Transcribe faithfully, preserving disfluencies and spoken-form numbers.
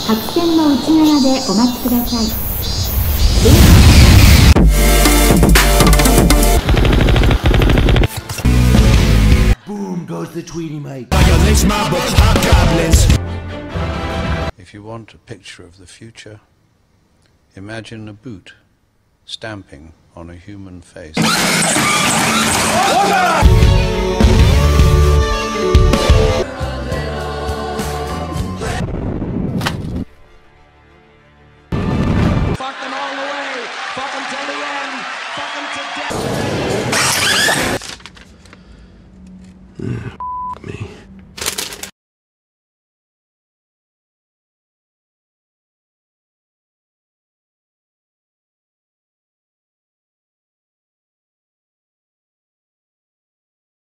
白線の内側でお待ちください。 Boom goes the Tweety mate. If you want a picture of the future, imagine a boot stamping on a human face. Fuck them all the way. Fuck them till the end. Fuck them to death.